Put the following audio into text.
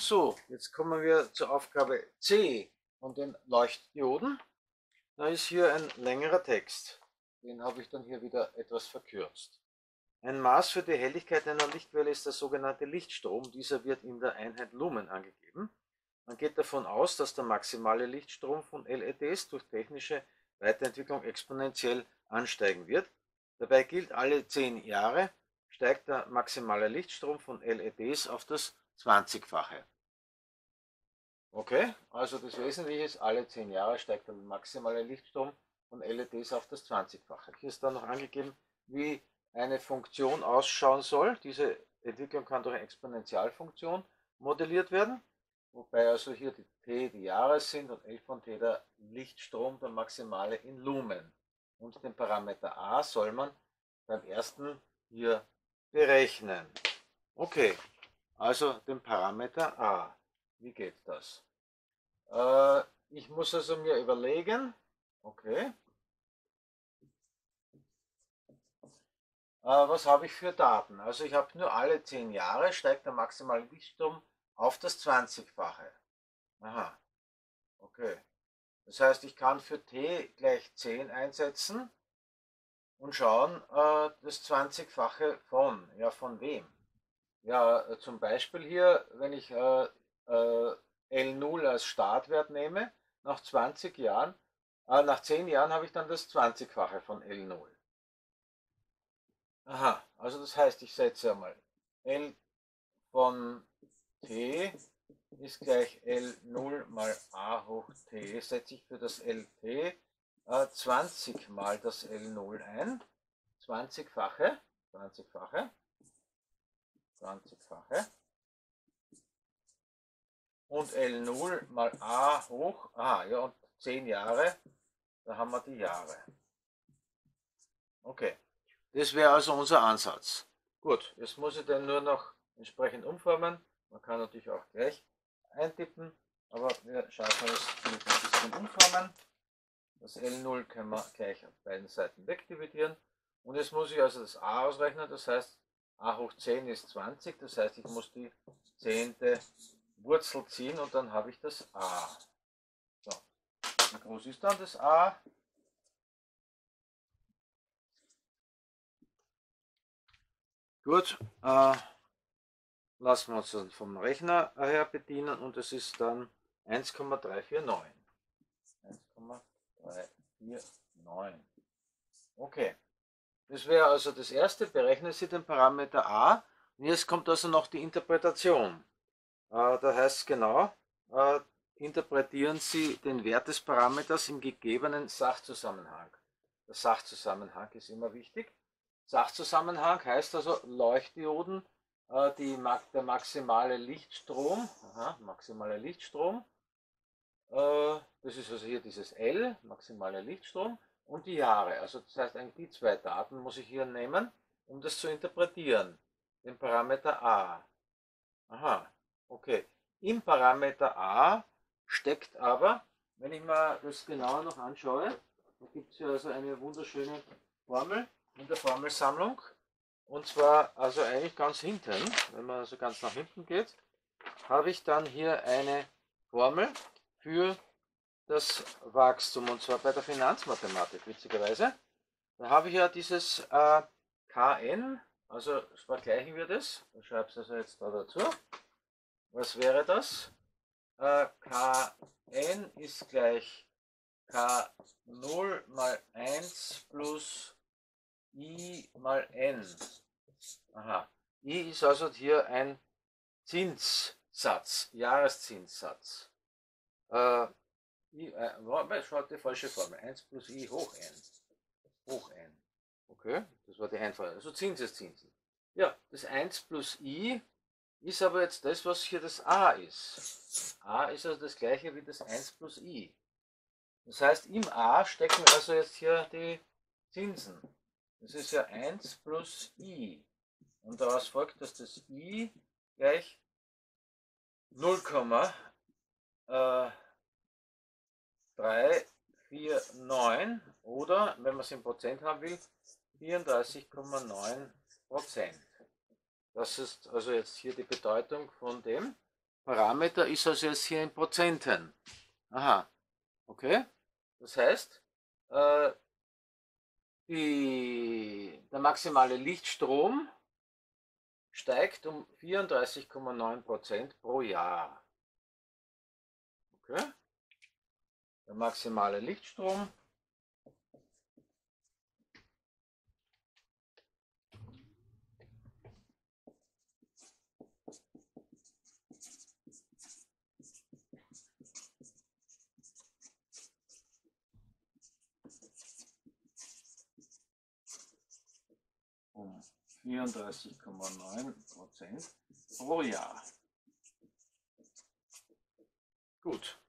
So, jetzt kommen wir zur Aufgabe C von den Leuchtdioden. Da ist hier ein längerer Text. Den habe ich dann hier wieder etwas verkürzt. Ein Maß für die Helligkeit einer Lichtquelle ist der sogenannte Lichtstrom. Dieser wird in der Einheit Lumen angegeben. Man geht davon aus, dass der maximale Lichtstrom von LEDs durch technische Weiterentwicklung exponentiell ansteigen wird. Dabei gilt, alle 10 Jahre steigt der maximale Lichtstrom von LEDs auf das 20-fache. Okay, also das Wesentliche ist, alle 10 Jahre steigt der maximale Lichtstrom von LEDs auf das 20-fache. Hier ist dann noch angegeben, wie eine Funktion ausschauen soll. Diese Entwicklung kann durch eine Exponentialfunktion modelliert werden, wobei also hier die T die Jahre sind und L von T der Lichtstrom, der maximale in Lumen. Und den Parameter A soll man beim ersten hier berechnen. Okay, also den Parameter A. Wie geht das? Ich muss also mir überlegen, okay, was habe ich für Daten? Also ich habe nur alle 10 Jahre steigt der maximale Lichtstrom auf das 20-fache. Aha, okay. Das heißt, ich kann für t gleich 10 einsetzen und schauen, das 20-fache von, ja von wem? Ja, zum Beispiel hier, wenn ich L0 als Startwert nehme, nach 20 Jahren, nach 10 Jahren habe ich dann das 20-fache von L0. Aha, also das heißt, ich setze einmal L von T ist gleich L0 mal A hoch T, setze ich für das LT 20 mal das L0 ein, 20-fache, 20-fache, 20-fache. Und L0 mal A hoch, ja, und 10 Jahre, da haben wir die Jahre. Okay, das wäre also unser Ansatz. Gut, jetzt muss ich den nur noch entsprechend umformen. Man kann natürlich auch gleich eintippen, aber wir schaffen es mit ein bisschen umformen. Das L0 können wir gleich auf beiden Seiten wegdividieren. Und jetzt muss ich also das A ausrechnen, das heißt A hoch 10 ist 20, das heißt ich muss die 10. Wurzel ziehen und dann habe ich das A. So. Wie groß ist dann das A? Gut, lassen wir uns dann vom Rechner her bedienen und es ist dann 1,349. 1,349. Okay, das wäre also das erste. Berechnen Sie den Parameter A und jetzt kommt also noch die Interpretation. Da heißt es genau, interpretieren Sie den Wert des Parameters im gegebenen Sachzusammenhang. Der Sachzusammenhang ist immer wichtig. Sachzusammenhang heißt also Leuchtdioden, der maximale Lichtstrom, das ist also hier dieses L, maximale Lichtstrom, und die Jahre. Also das heißt, eigentlich die zwei Daten muss ich hier nehmen, um das zu interpretieren. Den Parameter A. Aha, okay. Im Parameter A steckt aber, wenn ich mir das genauer noch anschaue, da gibt es ja also eine wunderschöne Formel in der Formelsammlung. Und zwar also eigentlich ganz hinten, wenn man also ganz nach hinten geht, habe ich dann hier eine Formel für das Wachstum, und zwar bei der Finanzmathematik, witzigerweise. Da habe ich ja dieses Kn, also vergleichen wir das, ich schreibe es also jetzt da dazu. Was wäre das? Kn ist gleich K0 mal 1 plus I mal N. Aha. I ist also hier ein Zinssatz, Jahreszinssatz. Schaut die falsche Formel. 1 plus I hoch N. Hoch N. Okay, das war die Einfache. Also Zinseszinsen. Ja, das 1 plus I ist aber jetzt das, was hier das A ist. A ist also das gleiche wie das 1 plus I. Das heißt, im A stecken also jetzt hier die Zinsen. Das ist ja 1 plus I. Und daraus folgt, dass das I gleich 0,349 oder, wenn man es in Prozent haben will, 34,9%. Das ist also jetzt hier die Bedeutung von dem. Parameter ist also jetzt hier in Prozenten. Aha, okay. Das heißt, der maximale Lichtstrom steigt um 34,9% pro Jahr. Okay. Der maximale Lichtstrom um 34,9% pro Jahr. Gut.